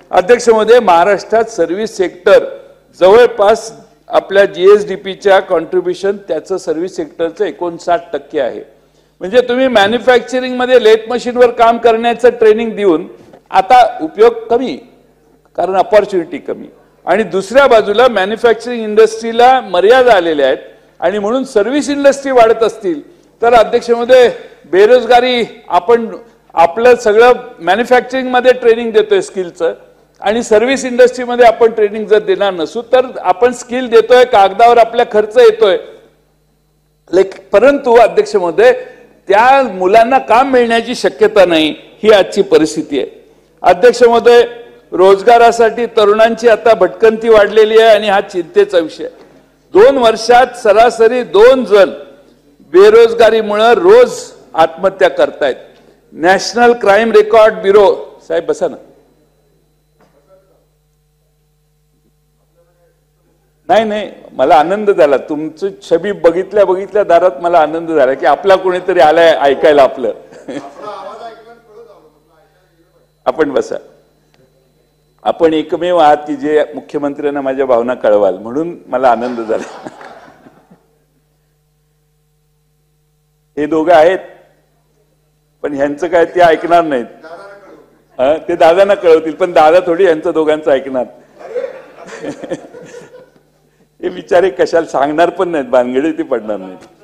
अध्यक्ष महोदय, महाराष्ट्रात सर्व्हिस सेक्टर जवळपास आपल्या जीएसडीपीच्या कॉन्ट्रीब्युशन त्याचं सर्व्हिस सेक्टरचं 59% आहे. म्हणजे तुम्ही मॅन्युफॅक्चरिंग मध्ये लेथ मशीनवर काम करण्याचं ट्रेनिंग देऊन आता उपयोग कमी, कारण अपॉर्च्युनिटी कमी, आणि दुसऱ्या बाजूला मॅन्युफॅक्चरिंग इंडस्ट्रीला मर्यादा आलेल्या आहेत आणि म्हणून सर्व्हिस इंडस्ट्री वाढत असतील तर अध्यक्ष महोदय, बेरोजगारी आपण आपलं सगळं मॅन्युफॅक्चरिंग मध्ये ट्रेनिंग देतोय स्किलचं आणि सर्व्हिस इंडस्ट्रीमध्ये आपण ट्रेनिंग जर देणार नसू तर आपण स्किल देतोय, कागदावर आपला खर्च येतोय, परंतु अध्यक्ष महोदय त्या मुलांना काम मिळण्याची शक्यता नाही, ही आजची परिस्थिती आहे. अध्यक्ष महोदय, रोजगारासाठी तरुणांची आता भटकंती वाढलेली आहे आणि हा चिंतेचा विषय. 2 वर्षात सरासरी 2 जण बेरोजगारीमुळे रोज आत्महत्या करतायत. नॅशनल क्राईम रेकॉर्ड ब्युरो, साहेब बसा ना. नाही, मला आनंद झाला तुमची छबी बघितल्या दारात. मला आनंद झाला की आपला कोणीतरी आलाय ऐकायला आपलं. आपण बसा. आपण एकमेव आहात की जे मुख्यमंत्र्यांना माझ्या भावना कळवाल, म्हणून मला आनंद झाला. हे दोघं आहेत पण ह्यांचं काय ते ऐकणार नाहीत. ते दादांना कळवतील पण दादा थोडी यांचं दोघांचं ऐकणार. हे विचारे कशाला सांगणार पण नाहीत, भानगडी ते पडणार नाहीत.